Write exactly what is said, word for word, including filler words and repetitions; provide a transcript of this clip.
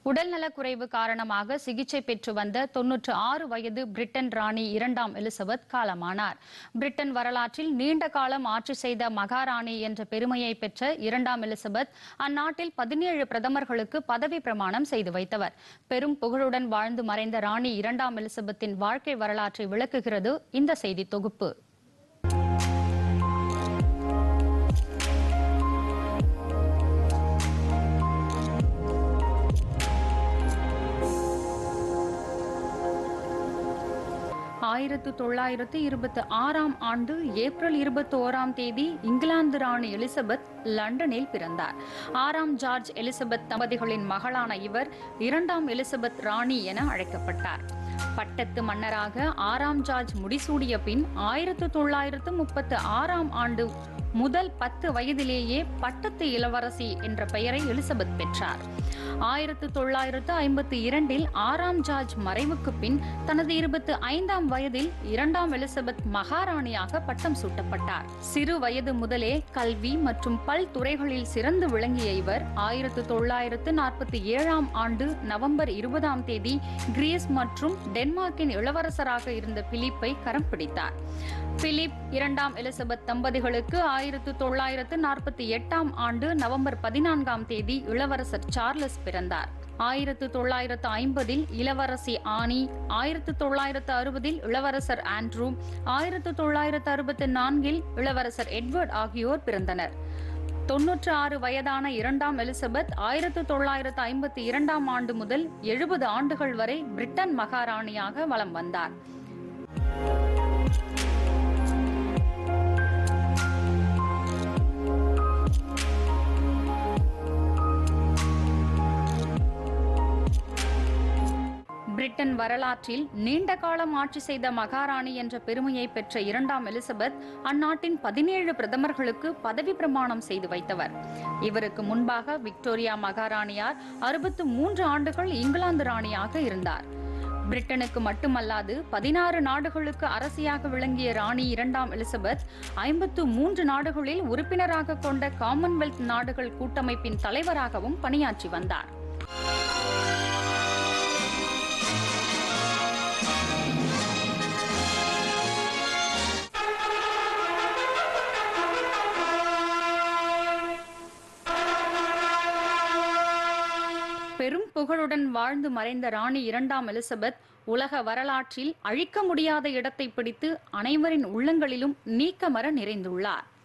உடல்நலக்குறைவு காரணமாக சிகிச்சை பெற்று வந்த தொன்னூற்று ஆறு வயது பிரிட்டன் ராணி இரண்டாம் எலிசபெத் காலமானார். பிரிட்டன் வரலாற்றில் நீண்ட காலம் ஆட்சி செய்த மகாராணி என்ற பெருமையை பெற்ற இரண்டாம் எலிசபெத் அந்நாட்டில் பதினேழு பிரதமர்களுக்கு பதவி பிரமாணம் செய்து வைத்தவர். பெரும் புகழுடன் வாழ்ந்து மறைந்த ராணி இரண்டாம் எலிசபெத்தின் வாழ்க்கை வரலாற்றை விளக்குகிறது இந்த செய்தி தொகுப்பு. ஆயிரத்து தொள்ளாயிரத்து இருபத்தி ஆறாம் ஆண்டு ஏப்ரல் இருபத்தி ஓராம் தேதி இங்கிலாந்து ராணி எலிசபெத் லண்டனில் பிறந்தார். ஆறாம் ஜார்ஜ் எலிசபெத் தம்பதிகளின் மகளான இவர் இரண்டாம் எலிசபெத் ராணி என அழைக்கப்பட்டார். பட்டத்து மன்னராக ஆறாம் ஜார்ஜ் முடிசூடிய பின் ஆயிரத்து தொள்ளாயிரத்து முப்பத்தி ஆறாம் ஆண்டு முதல் பத்து வயதிலேயே பட்டத்து இளவரசி என்ற பெயரை எலிசபெத் பெற்றார். ஆயிரத்து தொள்ளாயிரத்து ஐம்பத்தி இரண்டில் ஆறாம் ஜார்ஜ் மறைவுக்கு பின் தனது இருபத்தி ஐந்தாம் வயதில் இரண்டாம் எலிசபெத் மகாராணியாக பட்டம் சூட்டப்பட்டார். சிறு வயது முதலே கல்வி மற்றும் பல் துறைகளில் சிறந்து விளங்கிய இவர் ஆயிரத்து தொள்ளாயிரத்து நாற்பத்தி ஏழாம் ஆண்டு நவம்பர் இருபதாம் தேதி கிரீஸ் மற்றும் டென்மார்க்கின் இளவரசராக இருந்த பிலிப்பை கரம் பிடித்தார். பிலிப் இரண்டாம் எலிசபெத் தம்பதிகளுக்கு ஆயிரத்து தொள்ளாயிரத்து நாற்பத்தி எட்டாம் ஆண்டு நவம்பர் பதினான்காம் தேதி இளவரசர் சார்லஸ் பிறந்தார். ஆயிரத்து தொள்ளாயிரத்து ஐம்பதில் இளவரசி ஆனி, ஆயிரத்து தொள்ளாயிரத்து அறுபதில் இளவரசர் ஆண்ட்ரூ, ஆயிரத்து தொள்ளாயிரத்து அறுபத்தி நான்கில் இளவரசர் எட்வர்ட் ஆகியோர் பிறந்தனர். தொன்னூற்று ஆறு வயதான இரண்டாம் எலிசபெத் ஆயிரத்து தொள்ளாயிரத்து ஐம்பத்தி இரண்டாம் ஆண்டு முதல் எழுபது ஆண்டுகள் வரை பிரிட்டன் மகாராணியாக வலம் வந்தார். பிரிட்டன் வரலாற்றில் நீண்ட காலம் ஆட்சி செய்த மகாராணி என்ற பெருமையை பெற்ற இரண்டாம் எலிசபெத் அந்நாட்டின் பதினேழு பிரதமர்களுக்கு பதவி பிரமாணம் செய்து வைத்தவர். இவருக்கு முன்பாக விக்டோரியா மகாராணியார் அறுபத்து மூன்று ஆண்டுகள் இங்கிலாந்து ராணியாக இருந்தார். பிரிட்டனுக்கு மட்டுமல்லாது பதினாறு நாடுகளுக்கு அரசியாக விளங்கிய ராணி இரண்டாம் எலிசபெத் ஐம்பத்து மூன்று நாடுகளில் உறுப்பினராக கொண்ட காமன்வெல்த் நாடுகள் கூட்டமைப்பின் தலைவராகவும் பணியாற்றி வந்தார். பெரும் புகழுடன் வாழ்ந்து மறைந்த ராணி இரண்டாம் எலிசபெத் உலக வரலாற்றில் அழிக்க முடியாத இடத்தை பிடித்து அனைவரின் உள்ளங்களிலும் நீக்கமற நிறைந்துள்ளார்.